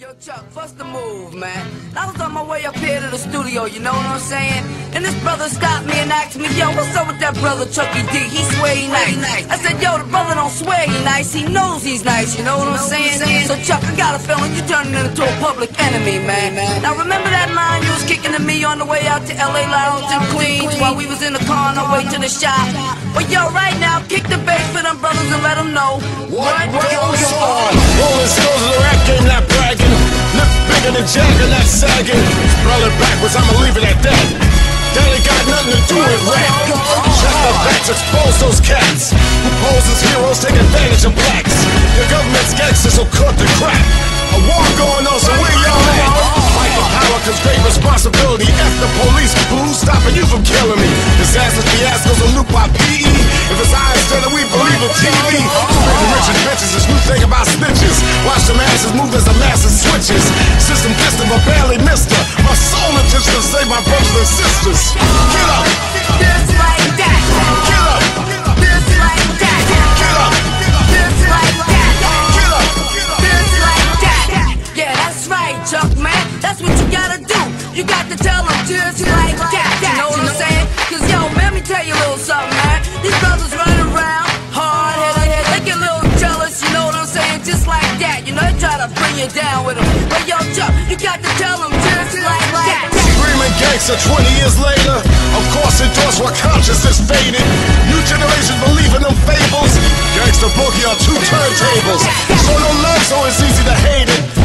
Yo, Chuck, bust the move, man. I was on my way up here to the studio, you know what I'm saying? And this brother stopped me and asked me, yo, what's up with that brother Chucky D? He swear he nice. I said, yo, the brother don't swear he nice, he knows he's nice, you know what I'm saying? So, Chuck, I got a feeling you turning into a public enemy, man. Now, remember that line you was kicking to me on the way out to LA Lounge in Queens while we was in the car on our way to the shop? Well, yo, right now, kick the bass for them brothers and let them know what goes on. Rolling stones of the rap game, not bragging. Lip bigger than Jagger, not sagging. Spell it backwards, I'ma leave it at that. That ain't got nothing to do with rap. Check the facts, expose those cats who pose as heroes, take advantage of blacks. Your government's gangsters, so cut the crap. A war going on, so where y'all at? Fight for power, cause great responsibility. F the police, who's stopping you from killing me? Disasters, fiascos, a loop by PE. If it's I instead of we believe in TV. Making rich and bitches, this new thing about snitches. Watch the masses move as the masses switches. System distant, but barely missed her. My soul intention to save my brothers and sisters. Get up! Just like that. Get up! Just like that. Get up! Just like that. Get up! Just like that. Yeah, that's right, Chuck, man. That's what you gotta do. You got to tell them just like that. You know what I'm saying? Cause yo, man, let me tell you a little something, man. These brothers running around, hard-headed, they get a little jealous, you know what I'm saying? Just like that. You know, they try to bring you down with them. But yo, Chuck, you got to tell them just like that. Screaming gangster 20 years later. Of course, endorse what consciousness faded. New generation believe in them fables. Gangster boogie on 2 turntables. So no love, so it's easy to hate it.